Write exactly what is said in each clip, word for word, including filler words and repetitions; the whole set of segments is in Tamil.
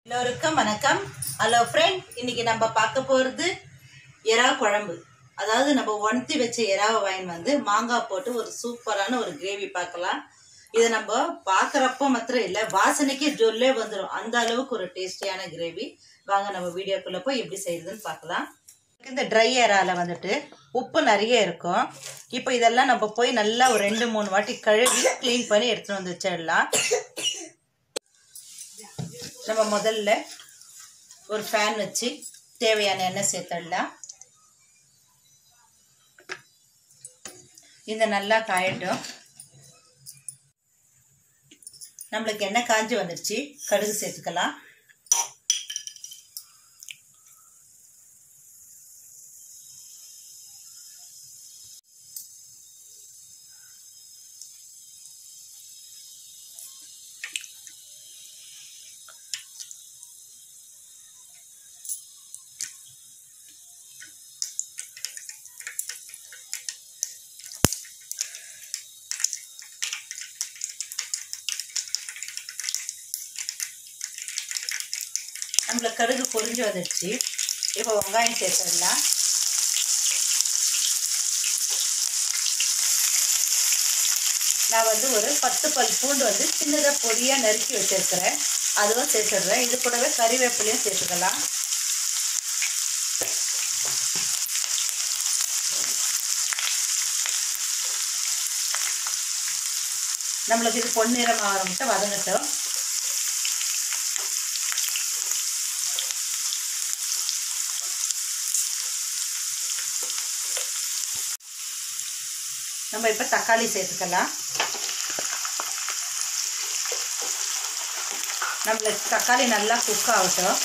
எல்லோருக்கும் வணக்கம். ஹலோ ஃப்ரெண்ட், இன்னைக்கு நம்ம பார்க்க போகிறது எறா குழம்பு. அதாவது நம்ம ஒன்த்தி வச்ச எறாவை வாங்கி வந்து மாங்காய் போட்டு ஒரு சூப்பரான ஒரு கிரேவி பார்க்கலாம். இதை நம்ம பார்க்குறப்போ மாத்திரம் இல்லை, வாசனைக்கே ஜொல்லே வந்துடும். அந்த அளவுக்கு ஒரு டேஸ்டியான கிரேவி. வாங்க நம்ம வீடியோக்குள்ளே போய் எப்படி செய்யுதுன்னு பார்க்கலாம். இந்த ட்ரை எறாவில் வந்துட்டு உப்பு நிறைய இருக்கும். இப்போ இதெல்லாம் நம்ம போய் நல்லா ஒரு ரெண்டு மூணு வாட்டி கழுவி க்ளீன் பண்ணி எடுத்துகிட்டு வந்து வச்சிடலாம். நம்ம முதல்ல ஒரு ஃபேன் வச்சு தேவையான எண்ணெய் சேர்த்துடலாம். இந்த நல்லா காயட்டும். நம்மளுக்கு எண்ணெய் காஞ்சி வந்துடுச்சு. கடுகு சேர்த்துக்கலாம். நம்மளுக்கு கடுகு பொரிஞ்சு வந்துடுச்சு. இப்போ வெங்காயம் சேர்த்துடலாம். நான் வந்து ஒரு பத்து பல் பூண்டு வந்து சின்னதாக பொடியாக நறுக்கி வச்சிருக்கிறேன். அதுவும் சேர்த்துடுறேன். இது கூடவே கறிவேப்பிலையும் சேர்த்துக்கலாம். நம்மளுக்கு இது பொன்னிறம் ஆகிற மட்டும் வதங்கட்டும். நம்ம இப்போ தக்காளி சேர்த்துக்கலாம். நம்மளுக்கு தக்காளி நல்லா குக் ஆகட்டும்.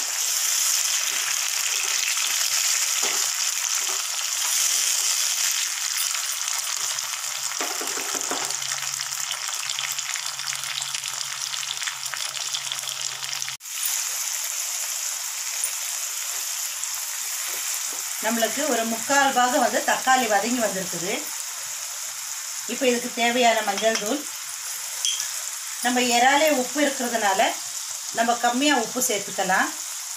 நம்மளுக்கு ஒரு முக்கால் பாகம் வந்து தக்காளி வதங்கி வந்திருக்குது. இப்போ இதுக்கு தேவையான மஞ்சள் தூள். நம்ம எறாலே உப்பு இருக்கிறதுனால நம்ம கம்மியாக உப்பு சேர்த்துக்கலாம்.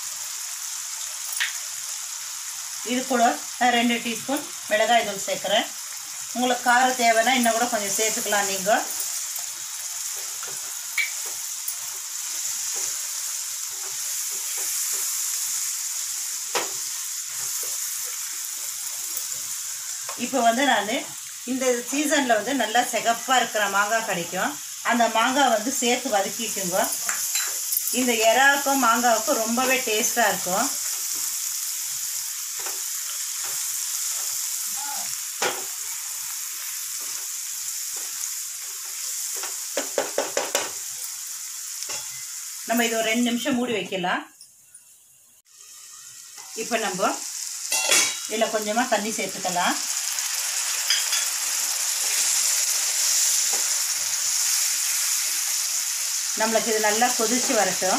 இது கூட நான் ரெண்டு டீஸ்பூன் மிளகாய் தூள் சேர்க்குறேன். உங்களுக்கு காரம் தேவைன்னா இன்னும் கூட கொஞ்சம் சேர்த்துக்கலாம். நீங்கள் இப்போ வந்து நான் இந்த சீசனில் வந்து நல்லா சிகப்பாக இருக்கிற மாங்காய் கிடைக்கும். அந்த மாங்காய் வந்து சேர்த்து வதக்கிக்குங்க. இந்த எறாவுக்கும் மாங்காவுக்கும் ரொம்பவே டேஸ்ட்டாக இருக்கும். நம்ம இது ஒரு ரெண்டு நிமிஷம் மூடி வைக்கலாம். இப்போ நம்ம இதில் கொஞ்சமாக தண்ணி சேர்த்துக்கலாம். நம்மளுக்கு இது நல்லா கொதிச்சு வரட்டும்.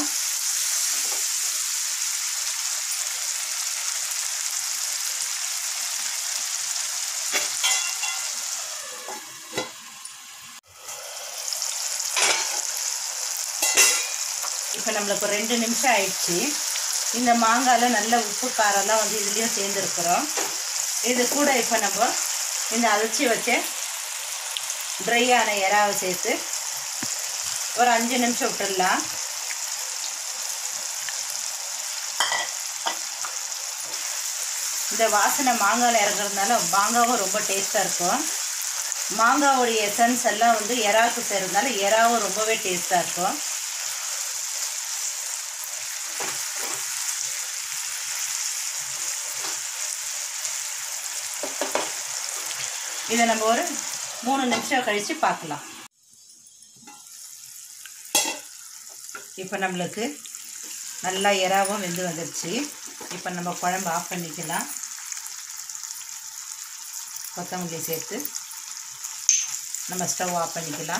இப்போ நம்மளுக்கு ஒரு ரெண்டு நிமிஷம் ஆயிடுச்சு. இந்த மாங்காயில் நல்ல உப்பு காரெல்லாம் வந்து இதுலேயும் சேர்ந்துருக்குறோம். இது கூட இப்போ நம்ம இந்த அரைச்சி வச்ச ட்ரையான எறாவை சேர்த்து ஒரு அஞ்சு நிமிஷம் விட்டுடலாம். இந்த வாசனை மாங்காயில் இறங்குறதுனால மாங்காவும் ரொம்ப டேஸ்ட்டாக இருக்கும். மாங்காவோடைய எசன்ஸ் எல்லாம் வந்து எறாவுக்கு சேர்றதுனால எறாவும் ரொம்பவே டேஸ்ட்டாக இருக்கும். இதை நம்ம ஒரு மூணு நிமிஷம் கழித்து பார்க்கலாம். இப்போ நம்மளுக்கு நல்லா எறாவும் வெந்து வந்துடுச்சு. இப்போ நம்ம குழம்பு ஆஃப் பண்ணிக்கலாம். கொத்தமல்லி சேர்த்து நம்ம ஸ்டவ் ஆஃப் பண்ணிக்கலாம்.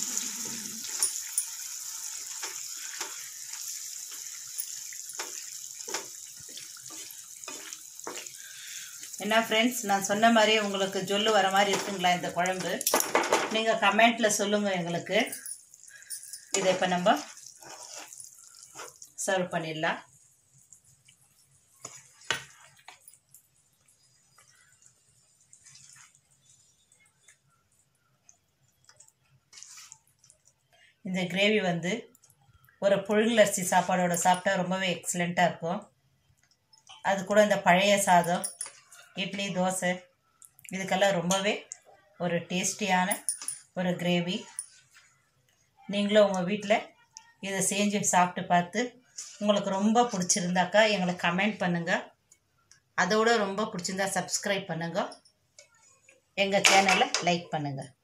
என்ன ஃப்ரெண்ட்ஸ், நான் சொன்ன மாதிரியே உங்களுக்கு ஜொல்லு வர மாதிரி இருக்குங்களா இந்த குழம்பு? நீங்கள் கமெண்ட்டில் சொல்லுங்கள் எங்களுக்கு. இதை இப்போ நம்ம சர்வ் பண்ணிடலாம். இந்த கிரேவி வந்து ஒரு புழுங்கலரிசி சாப்பாடோட சாப்பிட்டா ரொம்பவே எக்ஸலண்ட்டாக இருக்கும். அது கூட இந்த பழைய சாதம், இட்லி, தோசை இதுக்கெல்லாம் ரொம்பவே ஒரு டேஸ்டியான ஒரு கிரேவி. நீங்களும் உங்கள் வீட்டில் இதை செஞ்சு சாப்பிட்டு பார்த்து உங்களுக்கு ரொம்ப பிடிச்சிருந்தாக்கா எங்களுக்கு கமெண்ட் பண்ணுங்கள். அதோட ரொம்ப பிடிச்சிருந்தா சப்ஸ்கிரைப் பண்ணுங்கள். எங்கள் சேனலை லைக் பண்ணுங்கள்.